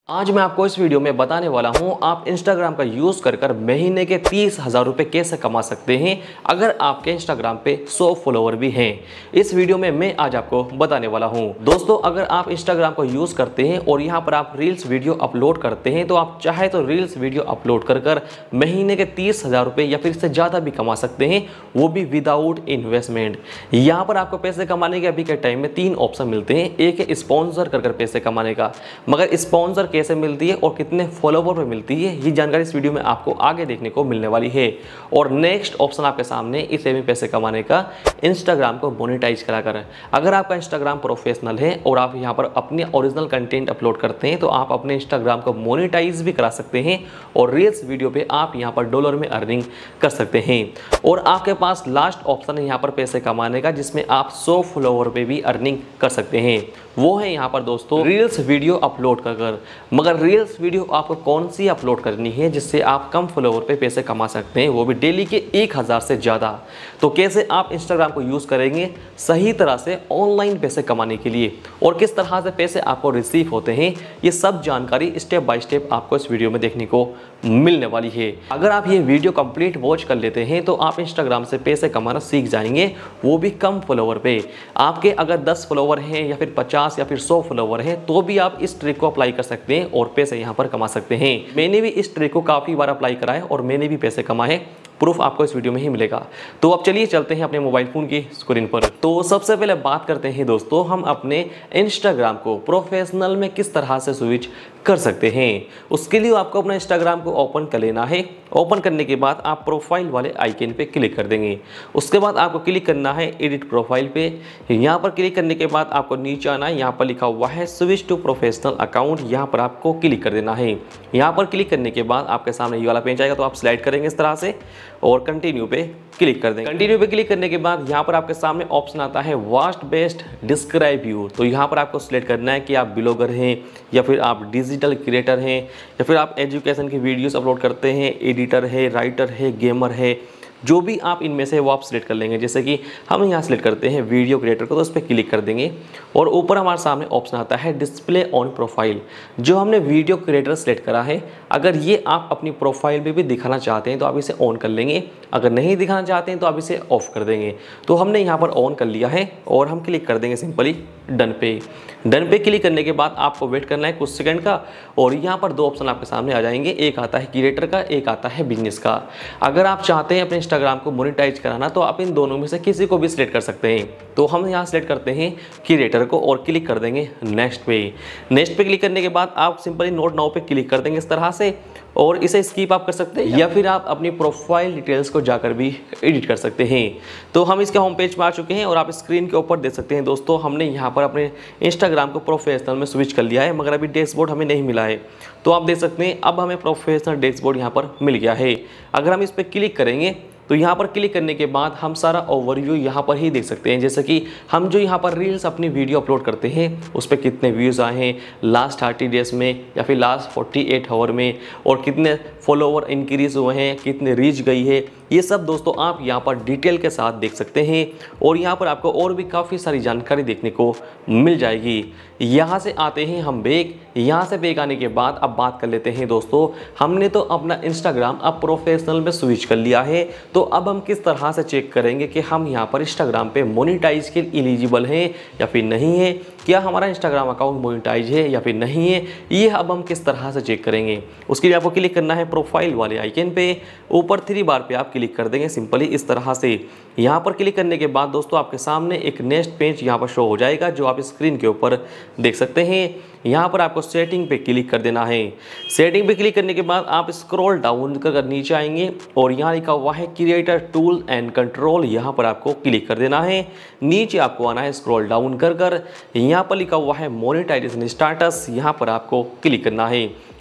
आज मैं आपको इस वीडियो में बताने वाला हूं आप इंस्टाग्राम का यूज़ कर महीने के 30,000 रुपये कैसे कमा सकते हैं अगर आपके इंस्टाग्राम पे 100 फॉलोवर भी हैं। इस वीडियो में मैं आज आपको बताने वाला हूं। दोस्तों, अगर आप इंस्टाग्राम को यूज़ करते हैं और यहां पर आप रील्स वीडियो अपलोड करते हैं तो आप चाहे तो रील्स वीडियो अपलोड कर महीने के 30,000 रुपये या फिर इससे ज़्यादा भी कमा सकते हैं, वो भी विदाउट इन्वेस्टमेंट। यहाँ पर आपको पैसे कमाने के अभी के टाइम में 3 ऑप्शन मिलते हैं। एक है स्पॉन्सर कर पैसे कमाने का, मगर स्पॉन्सर कैसे मिलती है और कितने फॉलोवर पे मिलती है ये जानकारी इस वीडियो में आपको आगे देखने को मिलने वाली है। और नेक्स्ट ऑप्शन आपके सामने इसे भी पैसे कमाने का, इंस्टाग्राम को मोनेटाइज कराकर। अगर आपका इंस्टाग्राम प्रोफेशनल है और आप यहाँ पर अपने ओरिजिनल कंटेंट अपलोड करते हैं तो आप अपने इंस्टाग्राम को मोनेटाइज भी करा सकते हैं और रील्स वीडियो पे आप यहाँ पर डॉलर में अर्निंग कर सकते हैं। और आपके पास लास्ट ऑप्शन है यहाँ पर पैसे कमाने का, जिसमें आप 100 फॉलोवर पे भी अर्निंग कर सकते हैं। वो है यहाँ पर दोस्तों रील्स वीडियो अपलोड कर। मगर रील्स वीडियो आपको कौन सी अपलोड करनी है जिससे आप कम फॉलोवर पे पैसे कमा सकते हैं, वो भी डेली के 1000 से ज़्यादा। तो कैसे आप इंस्टाग्राम को यूज़ करेंगे सही तरह से ऑनलाइन पैसे कमाने के लिए और किस तरह से पैसे आपको रिसीव होते हैं, ये सब जानकारी स्टेप बाय स्टेप आपको इस वीडियो में देखने को मिलने वाली है। अगर आप ये वीडियो कंप्लीट वॉच कर लेते हैं तो आप इंस्टाग्राम से पैसे कमाना सीख जाएंगे, वो भी कम फॉलोवर पे। आपके अगर 10 फॉलोवर हैं या फिर 50 या फिर 100 फॉलोवर हैं तो भी आप इस ट्रिक को अप्लाई कर सकते हैं और पैसे यहाँ पर कमा सकते हैं। मैंने भी इस ट्रिक को काफ़ी बार अप्लाई करा है और मैंने भी पैसे कमाए, प्रूफ आपको इस वीडियो में ही मिलेगा। तो अब चलिए चलते हैं अपने मोबाइल फ़ोन की स्क्रीन पर। तो सबसे पहले बात करते हैं दोस्तों हम अपने इंस्टाग्राम को प्रोफेशनल में किस तरह से स्विच कर सकते हैं। उसके लिए आपको अपना इंस्टाग्राम को ओपन कर लेना है। ओपन करने के बाद आप प्रोफाइल वाले आइकन पे क्लिक कर देंगे। उसके बाद आपको क्लिक करना है एडिट प्रोफाइल पे। यहाँ पर क्लिक करने के बाद आपको नीचे आना है, यहाँ पर लिखा हुआ है स्विच टू प्रोफेशनल अकाउंट, यहाँ पर आपको क्लिक कर देना है। यहाँ पर क्लिक करने के बाद आपके सामने ये वाला पेज आएगा, तो आप स्लाइड करेंगे इस तरह से और कंटिन्यू पे क्लिक कर देंगे। कंटिन्यू पे क्लिक करने के बाद यहाँ पर आपके सामने ऑप्शन आता है वास्ट बेस्ट डिस्क्राइब यू। तो यहाँ पर आपको सिलेक्ट करना है कि आप ब्लॉगर हैं या फिर आप डिजिटल क्रिएटर हैं या फिर आप एजुकेशन की वीडियोस अपलोड करते हैं, एडिटर है, राइटर है, गेमर है, जो भी आप इनमें से वो आप सिलेक्ट कर लेंगे। जैसे कि हम यहाँ सिलेक्ट करते हैं वीडियो क्रिएटर को, तो उस पर क्लिक कर देंगे और ऊपर हमारे सामने ऑप्शन आता है डिस्प्ले ऑन प्रोफाइल। जो हमने वीडियो क्रिएटर सिलेक्ट करा है, अगर ये आप अपनी प्रोफाइल पे भी दिखाना चाहते हैं तो आप इसे ऑन कर लेंगे, अगर नहीं दिखाना चाहते हैं तो आप इसे ऑफ कर देंगे। तो हमने यहाँ पर ऑन कर लिया है और हम क्लिक कर देंगे सिंपली डन पे। डन पे क्लिक करने के बाद आपको वेट करना है कुछ सेकंड का और यहाँ पर 2 ऑप्शन आपके सामने आ जाएंगे, एक आता है क्रिएटर का, एक आता है बिजनेस का। अगर आप चाहते हैं अपने इंस्टाग्राम को मोनेटाइज कराना तो आप इन दोनों में से किसी को भी सिलेक्ट कर सकते हैं। तो हम यहाँ सिलेक्ट करते हैं क्रिएटर को और क्लिक कर देंगे नेक्स्ट पे। नेक्स्ट पे क्लिक करने के बाद आप सिंपली नोट नाउ पे क्लिक कर देंगे इस तरह से और इसे स्किप आप कर सकते हैं या फिर आप अपनी प्रोफाइल डिटेल्स को जाकर भी एडिट कर सकते हैं। तो हम इसके होम पेज पर आ चुके हैं और आप स्क्रीन के ऊपर देख सकते हैं दोस्तों हमने यहाँ पर अपने इंस्टाग्राम को प्रोफेशनल में स्विच कर लिया है, मगर अभी डैशबोर्ड हमें नहीं मिला है। तो आप देख सकते हैं अब हमें प्रोफेशनल डैशबोर्ड यहाँ पर मिल गया है। अगर हम इस पर क्लिक करेंगे तो यहाँ पर क्लिक करने के बाद हम सारा ओवरव्यू यहाँ पर ही देख सकते हैं। जैसे कि हम जो यहाँ पर रील्स अपनी वीडियो अपलोड करते हैं उस पर कितने व्यूज़ आए हैं लास्ट 30 डेज़ में या फिर लास्ट 48 आवर में, और कितने फॉलोवर इंक्रीज़ हुए हैं, कितने रीच गई है, ये सब दोस्तों आप यहाँ पर डिटेल के साथ देख सकते हैं। और यहाँ पर आपको और भी काफ़ी सारी जानकारी देखने को मिल जाएगी। यहाँ से आते हैं हम बैक। यहाँ से बैक आने के बाद अब बात कर लेते हैं दोस्तों, हमने तो अपना इंस्टाग्राम अब प्रोफेशनल में स्विच कर लिया है, तो अब हम किस तरह से चेक करेंगे कि हम यहाँ पर इंस्टाग्राम पे मोनेटाइज के एलिजिबल हैं या फिर नहीं है, क्या हमारा इंस्टाग्राम अकाउंट मोनेटाइज है या फिर नहीं है, ये अब हम किस तरह से चेक करेंगे। उसके लिए आपको क्लिक करना है प्रोफाइल वाले आइकन पे, ऊपर 3 बार पे आप क्लिक कर देंगे सिंपली इस तरह से। यहाँ पर क्लिक करने के बाद दोस्तों आपके सामने एक नेक्स्ट पेज यहाँ पर शो हो जाएगा, जो आप स्क्रीन के ऊपर देख सकते हैं। यहाँ पर आपको सेटिंग पे क्लिक कर देना है। सेटिंग पे क्लिक करने के बाद आप स्क्रॉल डाउन कर नीचे आएंगे और यहाँ लिखा हुआ है क्रिएटर टूल एंड कंट्रोल, यहाँ पर आपको क्लिक कर देना है। नीचे आपको आना है स्क्रॉल डाउन कर यहाँ पर लिखा हुआ है मोनेटाइजेशन स्टाटस, यहाँ पर आपको क्लिक करना है।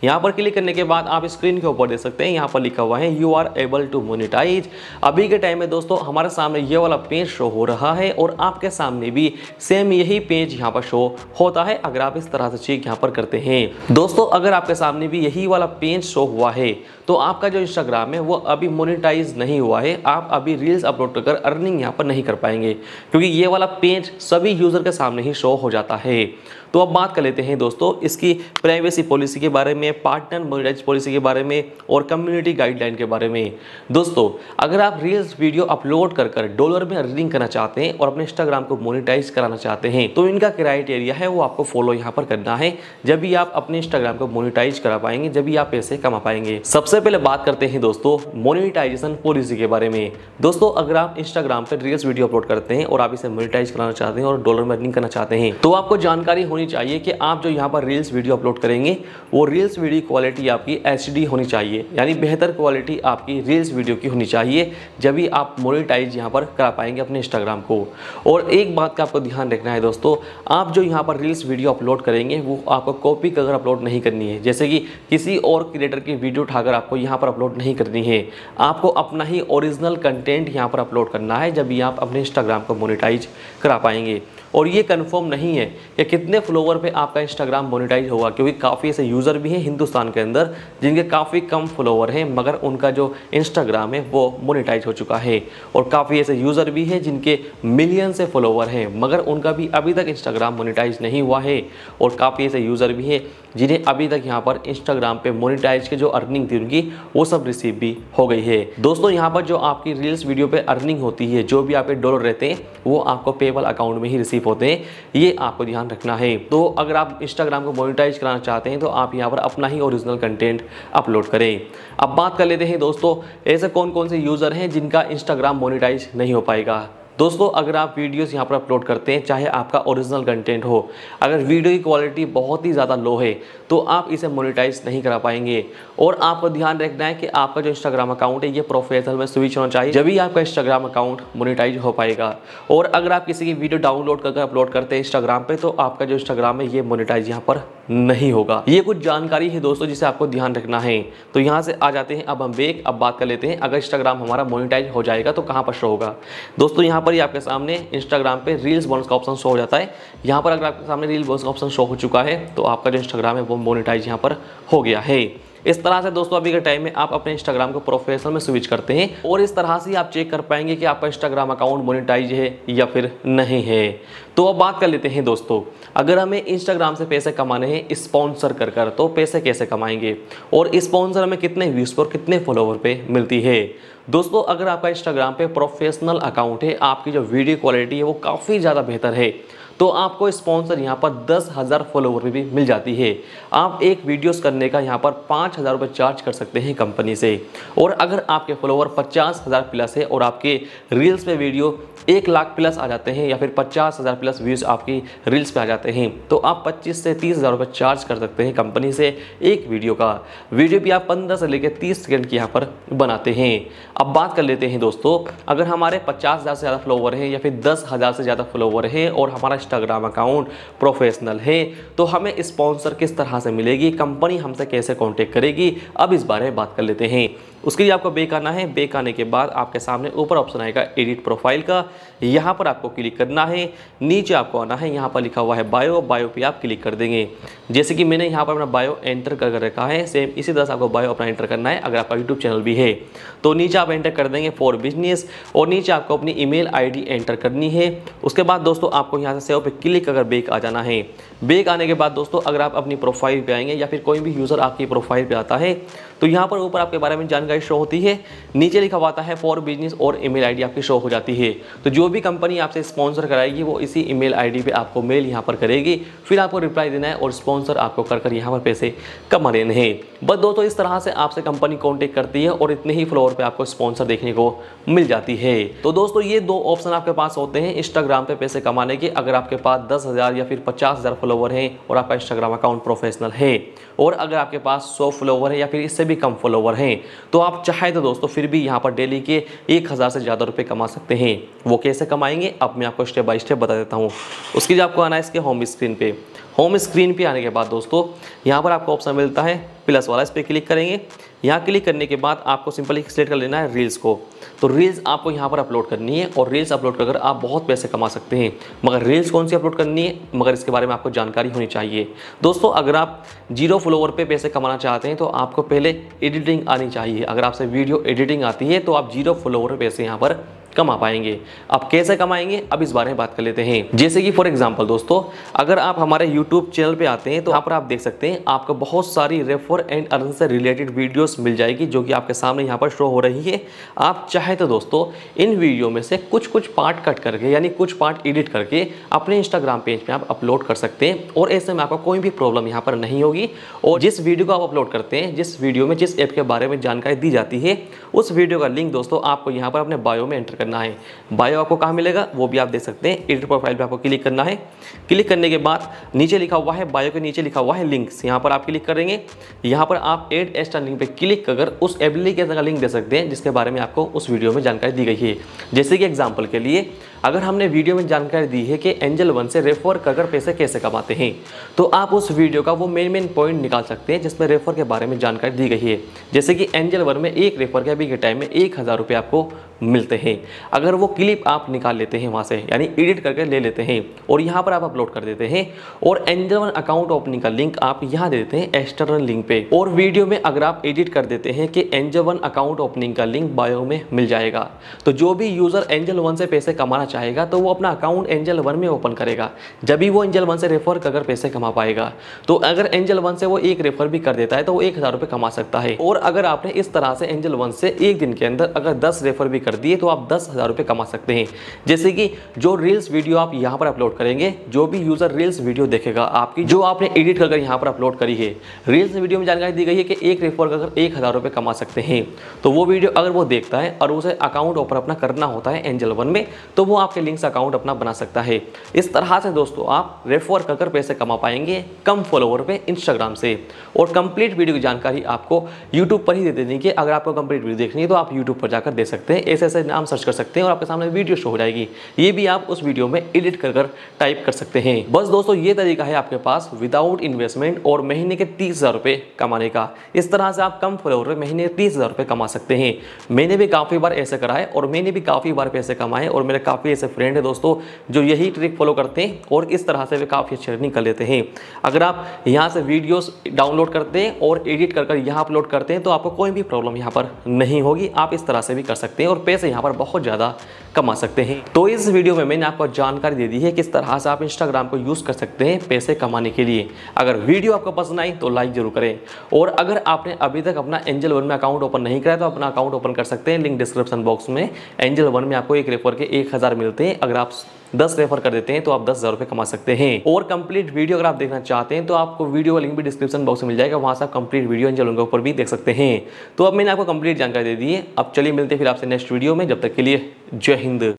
यहाँ पर क्लिक करने के बाद आप स्क्रीन के ऊपर देख सकते हैं, यहाँ पर लिखा हुआ है you are able to monetize. अभी के टाइम में दोस्तों हमारे सामने ये वाला पेज शो हो रहा है और आपके सामने भी सेम यही पेज यहाँ पर शो होता है अगर आप इस तरह से चेक यहाँ पर करते हैं। दोस्तों अगर आपके सामने भी यही वाला पेज शो हुआ है तो आपका जो इंस्टाग्राम है वो अभी मोनेटाइज नहीं हुआ है, आप अभी रील्स अपलोड कर अर्निंग यहाँ पर नहीं कर पाएंगे, क्योंकि ये वाला पेज सभी यूज़र के सामने ही शो हो जाता है। तो अब बात कर लेते हैं दोस्तों इसकी प्राइवेसी पॉलिसी के बारे में, पार्टनर मोनेटाइज पॉलिसी के बारे में और कम्युनिटी गाइडलाइन के बारे में। दोस्तों अगर आप रील्स वीडियो अपलोड कर डॉलर में अर्निंग करना चाहते हैं और अपने इंस्टाग्राम को मोनेटाइज कराना चाहते हैं तो इनका क्राइटेरिया है वो आपको फॉलो यहाँ पर करना है। जब भी आप अपने इंस्टाग्राम को मोनेटाइज करा पाएंगे, जब भी आप पैसे कमा पाएंगे। सबसे पहले बात करते हैं दोस्तों मोनेटाइजेशन पॉलिसी के बारे में। दोस्तों अगर आप इंस्टाग्राम पर रील्स वीडियो अपलोड करते हैं और आप इसे मोनेटाइज कराना चाहते हैं और डॉलर में अर्निंग करना चाहते हैं तो आपको जानकारी होनी चाहिए कि आप जो यहाँ पर रील्स वीडियो अपलोड करेंगे वो रील्स वीडियो क्वालिटी आपकी HD होनी चाहिए, यानी बेहतर क्वालिटी आपकी रील्स वीडियो की होनी चाहिए, जब भी आप मोनेटाइज यहाँ पर करा पाएंगे अपने इंस्टाग्राम को। और एक बात का आपको ध्यान रखना है दोस्तों, आप जो यहाँ पर रील्स वीडियो अपलोड करेंगे वो आपको कॉपी कर अपलोड नहीं करनी है, जैसे कि किसी और क्रिएटर की वीडियो उठाकर आपको यहाँ पर अपलोड नहीं करनी है। आपको अपना ही ओरिजिनल कंटेंट यहाँ पर अपलोड करना है जब भी आप अपने इंस्टाग्राम को मोनेटाइज करा पाएंगे। और ये कंफर्म नहीं है कि कितने फॉलोवर पे आपका इंस्टाग्राम मोनेटाइज होगा, क्योंकि काफ़ी ऐसे यूज़र भी हैं हिंदुस्तान के अंदर जिनके काफ़ी कम फॉलोवर हैं मगर उनका जो इंस्टाग्राम है वो मोनेटाइज हो चुका है, और काफ़ी ऐसे यूज़र भी हैं जिनके मिलियन से फॉलोवर हैं मगर उनका भी अभी तक इंस्टाग्राम मोनेटाइज नहीं हुआ है, और काफ़ी ऐसे यूज़र भी हैं जिन्हें अभी तक यहाँ पर इंस्टाग्राम पे मोनेटाइज के जो अर्निंग थी उनकी वो सब रिसीव भी हो गई है। दोस्तों यहाँ पर जो आपकी रील्स वीडियो पे अर्निंग होती है, जो भी आपके डॉलर रहते हैं वो आपको पेपल अकाउंट में ही रिसीव होते हैं, ये आपको ध्यान रखना है। तो अगर आप इंस्टाग्राम को मोनेटाइज कराना चाहते हैं तो आप यहाँ पर अपना ही ओरिजिनल कंटेंट अपलोड करें। अब बात कर लेते हैं दोस्तों ऐसे कौन कौन से यूज़र हैं जिनका इंस्टाग्राम मोनेटाइज नहीं हो पाएगा। दोस्तों अगर आप वीडियोस यहाँ पर अपलोड करते हैं, चाहे आपका ओरिजिनल कंटेंट हो, अगर वीडियो की क्वालिटी बहुत ही ज़्यादा लो है तो आप इसे मोनेटाइज नहीं करा पाएंगे। और आपको ध्यान रखना है कि आपका जो इंस्टाग्राम अकाउंट है ये प्रोफेशनल में स्विच होना चाहिए, जब भी आपका इंस्टाग्राम अकाउंट मोनेटाइज हो पाएगा। और अगर आप किसी की वीडियो डाउनलोड करके अपलोड करते हैं इंस्टाग्राम पे तो आपका जो इंस्टाग्राम है ये मोनेटाइज यहाँ पर नहीं होगा। ये कुछ जानकारी है दोस्तों जिसे आपको ध्यान रखना है। तो यहाँ से आ जाते हैं अब हम अब बात कर लेते हैं अगर इंस्टाग्राम हमारा मोनेटाइज हो जाएगा तो कहाँ पर शो होगा। दोस्तों यहाँ पर ही आपके सामने इंस्टाग्राम पे रील्स बोनस का ऑप्शन शो हो जाता है। यहाँ पर अगर आपके सामने रील बोनस का ऑप्शन शो हो चुका है तो आपका जो इंस्टाग्राम है वो मोनेटाइज यहाँ पर हो गया है। इस तरह से दोस्तों अभी के टाइम में आप अपने इंस्टाग्राम को प्रोफेशनल में स्विच करते हैं और इस तरह से आप चेक कर पाएंगे कि आपका इंस्टाग्राम अकाउंट मोनेटाइज है या फिर नहीं है। तो अब बात कर लेते हैं दोस्तों, अगर हमें इंस्टाग्राम से पैसे कमाने हैं स्पॉन्सर कर तो पैसे कैसे कमाएंगे और स्पॉन्सर हमें कितने व्यूज़ पर कितने फॉलोवर पे मिलती है। दोस्तों अगर आपका इंस्टाग्राम पे प्रोफेशनल अकाउंट है, आपकी जो वीडियो क्वालिटी है वो काफ़ी ज़्यादा बेहतर है तो आपको स्पॉन्सर यहाँ पर 10,000 फॉलोवर पे भी मिल जाती है। आप एक वीडियोस करने का यहाँ पर 5,000 रुपये चार्ज कर सकते हैं कंपनी से। और अगर आपके फॉलोवर 50,000 प्लस है और आपके रील्स पे वीडियो 1 लाख प्लस आ जाते हैं या फिर 50,000 प्लस व्यूज़ आपकी रील्स पे आ जाते हैं तो आप 25 से 30,000 रुपये चार्ज कर सकते हैं कंपनी से एक वीडियो का। वीडियो भी आप 15 से लेकर 30 सेकंड की यहाँ पर बनाते हैं। अब बात कर लेते हैं दोस्तों, अगर हमारे 50,000 से ज़्यादा फॉलोवर हैं या फिर 10,000 से ज़्यादा फॉलोवर है और हमारा इंस्टाग्राम अकाउंट प्रोफेशनल है तो हमें स्पॉन्सर किस तरह से मिलेगी, कंपनी हमसे कैसे कांटेक्ट करेगी, अब इस बारे में बात कर लेते हैं। उसके लिए आपको बैक आना है। बैक आने के बाद आपके सामने ऊपर ऑप्शन आएगा एडिट प्रोफाइल का, यहाँ पर आपको क्लिक करना है। नीचे आपको आना है, यहाँ पर लिखा हुआ है बायो, बायो पे आप क्लिक कर देंगे। जैसे कि मैंने यहाँ पर अपना बायो एंटर कर रखा है, सेम इसी तरह से आपको बायो अपना एंटर करना है अगर आपका यूट्यूब चैनल भी है तो नीचे आप एंटर कर देंगे फॉर बिजनेस और नीचे आपको अपनी ईमेल आईडी एंटर करनी है। उसके बाद दोस्तों आपको यहाँ से सेव पे क्लिक अगर बैक आ जाना है। बैक आने के बाद दोस्तों अगर आप अपनी प्रोफाइल पे आएंगे या फिर कोई भी यूज़र आपकी प्रोफाइल पे आता है तो यहाँ पर ऊपर आपके बारे में जानकारी शो होती है, नीचे लिखा हुआ आता है फॉर बिजनेस और ईमेल आईडी आपकी शो हो जाती है। तो जो भी कंपनी आपसे स्पॉन्सर कराएगी वो इसी ईमेल आईडी पे आपको मेल यहाँ पर करेगी, फिर आपको रिप्लाई देना है और स्पॉन्सर आपको कर यहाँ पर पैसे कमा लेने हैं। बस दोस्तों इस तरह से आपसे कंपनी कॉन्टेक्ट करती है और इतने ही फ्लोर पर आपको स्पॉन्सर देखने को मिल जाती है। तो दोस्तों ये दो ऑप्शन आपके पास होते हैं इंस्टाग्राम पे पैसे कमाने के। अगर आपके पास 10,000 या फिर 50,000 फॉलोवर हैं और आपका इंस्टाग्राम अकाउंट प्रोफेशनल है, और अगर आपके पास 100 फॉलोवर है या फिर इससे भी कम फॉलोवर हैं तो आप चाहे तो दोस्तों फिर भी यहाँ पर डेली के 1,000 से ज़्यादा रुपये कमा सकते हैं। वो कैसे कमाएंगे अब मैं आपको स्टेप बाय स्टेप बता देता हूँ। उसके लिए आपको आना है इसके होम स्क्रीन पे। होम स्क्रीन पे आने के बाद दोस्तों यहाँ पर आपको ऑप्शन मिलता है प्लस वाला, इस पर क्लिक करेंगे। यहाँ क्लिक करने के बाद आपको सिंपली सिलेक्ट कर लेना है रील्स को। तो रील्स आपको यहाँ पर अपलोड करनी है और रील्स अपलोड कर आप बहुत पैसे कमा सकते हैं। मगर रील्स कौन सी अपलोड करनी है, मगर इसके बारे में आपको जानकारी होनी चाहिए। दोस्तों अगर आप 0 फॉलोवर पे पैसे कमाना चाहते हैं तो आपको पहले एडिटिंग आनी चाहिए। अगर आपसे वीडियो एडिटिंग आती है तो आप 0 फॉलोवर पैसे यहाँ पर कमा पाएंगे। अब कैसे कमाएंगे, अब इस बारे में बात कर लेते हैं। जैसे कि फॉर एग्जांपल दोस्तों, अगर आप हमारे यूट्यूब चैनल पे आते हैं तो यहाँ पर आप देख सकते हैं आपको बहुत सारी रेफर एंड अर्न से रिलेटेड वीडियोस मिल जाएगी, जो कि आपके सामने यहाँ पर शो हो रही है। आप चाहे तो दोस्तों इन वीडियो में से कुछ पार्ट कट करके, यानी कुछ पार्ट एडिट करके अपने इंस्टाग्राम पेज पे आप अपलोड कर सकते हैं और ऐसे में आपको कोई भी प्रॉब्लम यहाँ पर नहीं होगी। और जिस वीडियो को आप अपलोड करते हैं, जिस वीडियो में जिस ऐप के बारे में जानकारी दी जाती है, उस वीडियो का लिंक दोस्तों आपको यहाँ पर अपने बायो में एंटर करना है। बायो आपको कहाँ मिलेगा वो भी आप देख सकते हैं। एडिट प्रोफाइल पे आपको क्लिक करना है। क्लिक करने के बाद नीचे लिखा हुआ है, बायो के नीचे लिखा हुआ है लिंक्स, यहाँ पर आप क्लिक करेंगे। यहाँ पर आप ऐड एक्स्ट्रा लिंक पे क्लिक कर उस एप्लीकेशन का लिंक दे सकते हैं जिसके बारे में आपको उस वीडियो में जानकारी दी गई है। जैसे कि एग्जाम्पल के लिए अगर हमने वीडियो में जानकारी दी है कि एंजल वन से रेफर कर पैसे कैसे कमाते हैं, तो आप उस वीडियो का वो मेन पॉइंट निकाल सकते हैं जिसमें रेफर के बारे में जानकारी दी गई है। जैसे कि एंजल वन में एक रेफर के अभी के टाइम में 1000 रुपये आपको मिलते हैं। अगर वो क्लिप आप निकाल लेते हैं वहाँ से, यानी एडिट करके ले लेते हैं और यहाँ पर आप अपलोड कर देते हैं और एंजल वन अकाउंट ओपनिंग का लिंक आप यहाँ दे देते हैं एक्सटर्नल लिंक पे, और वीडियो में अगर आप एडिट कर देते हैं कि एंजल वन अकाउंट ओपनिंग का लिंक बायो में मिल जाएगा, तो जो भी यूज़र एंजल वन से पैसे कमाना चाहेगा तो वो अपना अकाउंट एंजल वन में ओपन करेगा, जब भी वो एंजल वन से रेफर कर पैसे कमा पाएगा। तो अगर एंजल वन से वो एक रेफर भी कर देता है तो वो 1000 रुपये कमा सकता है। और अगर आपने इस तरह से एंजल वन से एक दिन के अंदर अगर 10 रेफर भी कर दिए तो आप 10,000 रुपये कमा सकते हैं। जैसे कि जो रील्स वीडियो आप यहाँ पर अपलोड करेंगे, जो भी यूजर रील्स वीडियो देखेगा आपकी, जो आपने एडिट कर यहाँ पर अपलोड करी है, रील्स वीडियो में जानकारी दी गई है कि एक रेफर कर 1000 रुपये कमा सकते हैं, तो वो वीडियो अगर वो देखता है और उसे अकाउंट ओपन अपना करना होता है एंजल वन में, तो वो आपके लिंक से अकाउंट अपना बना सकता है। इस तरह से दोस्तों आप रेफर कर पैसे कमा पाएंगे कम फॉलोवर पे इंस्टाग्राम से। और कंप्लीट वीडियो की जानकारी आपको यूट्यूब पर ही दे देनी कि अगर आपको कंप्लीट वीडियो देखनी है तो आप यूट्यूब पर जाकर देख सकते हैं, ऐसे नाम सर्च कर सकते हैं और आपके सामने वीडियो शो हो जाएगी। ये भी आप उस वीडियो में एडिट कर टाइप कर सकते हैं। बस दोस्तों ये तरीका है आपके पास विदाउट इन्वेस्टमेंट और महीने के 30,000 रुपये कमाने का। इस तरह से आप कम फॉलोवर में महीने 30,000 रुपये कमा सकते हैं। मैंने भी काफ़ी बार ऐसे करा है और मैंने भी काफ़ी बार पैसे कमाए और मेरे काफ़ी ऐसे फ्रेंड है दोस्तों जो यही ट्रिक फॉलो करते हैं और इस तरह से वे काफ़ी अच्छी अर्निंग कर लेते हैं। अगर आप यहाँ से वीडियोस डाउनलोड करते हैं और एडिट कर यहाँ अपलोड करते हैं तो आपको कोई भी प्रॉब्लम यहाँ पर नहीं होगी। आप इस तरह से भी कर सकते हैं और पैसे यहाँ पर बहुत ज़्यादा कमा सकते हैं। तो इस वीडियो में मैंने आपको जानकारी दे दी है किस तरह से आप इंस्टाग्राम को यूज़ कर सकते हैं पैसे कमाने के लिए। अगर वीडियो आपको पसंद आई तो लाइक जरूर करें, और अगर आपने अभी तक अपना एंजल वन में अकाउंट ओपन नहीं कराया तो अपना अकाउंट ओपन कर सकते हैं, लिंक डिस्क्रिप्शन बॉक्स में। एंजल वन में आपको एक रेफर के 1000 मिलते हैं, अगर आप 10 रेफर कर देते हैं तो आप 10,000 रुपये कमा सकते हैं। और कंप्लीट वीडियो अगर आप देखना चाहते हैं तो आपको वीडियो का लिंक भी डिस्क्रिप्शन बॉक्स में मिल जाएगा, वहाँ से आप कंप्लीट वीडियो एंजल वन के ऊपर भी देख सकते हैं। तो अब मैंने आपको कंप्लीट जानकारी दे दी है। अब चलिए मिलते हैं फिर आपसे नेक्स्ट वीडियो में, जब तक के लिए जय हिंद।